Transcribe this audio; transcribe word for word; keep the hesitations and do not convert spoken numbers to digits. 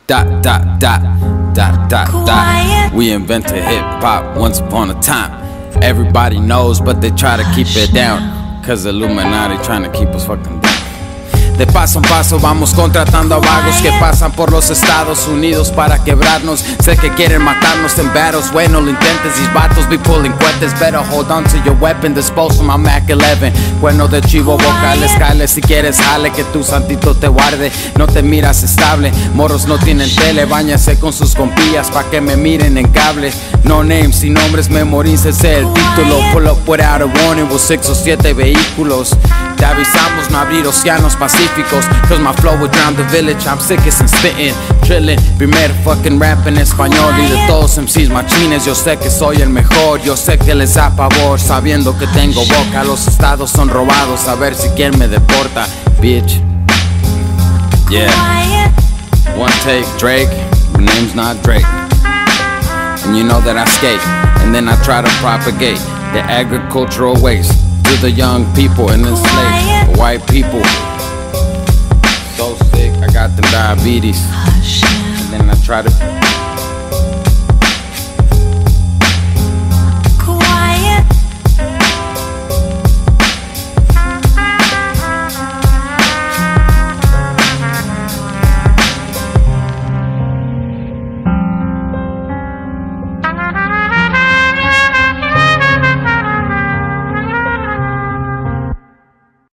dot, dot, dot, dot, dot, dot. We invented hip hop once upon a time. Everybody knows, but they try to keep it down, cause Illuminati trying to keep us fucking down. De paso en paso vamos contratando a vagos que pasan por los Estados Unidos para quebrarnos. Sé que quieren matarnos en battles, wey, no lo intentes. These vatos be pulling cohetes. Better hold on to your weapon, dispose of my Mac eleven. Bueno de chivo vocales, cale si quieres jale, que tu santito te guarde. No te miras estable, morros no tienen tele. Báñase con sus compillas pa' que me miren en cable. No names, sin nombres, memorícese el título. Pull up without a warning with six o siete vehículos. Te avisamos no abrir océanos pacíficos, cause my flow would drown the village. I'm sickest and spitting, drilling. Primer fucking rap en español y de todos M Cs machines. Yo sé que soy el mejor, yo sé que les da pavor, sabiendo que tengo boca. Los estados son robados, a ver si quién me deporta, bitch. Yeah. One take, Drake, my name's not Drake. And you know that I skate, and then I try to propagate the agricultural waste to the young people and enslaved white people. So sick, I got the diabetes. And then I try to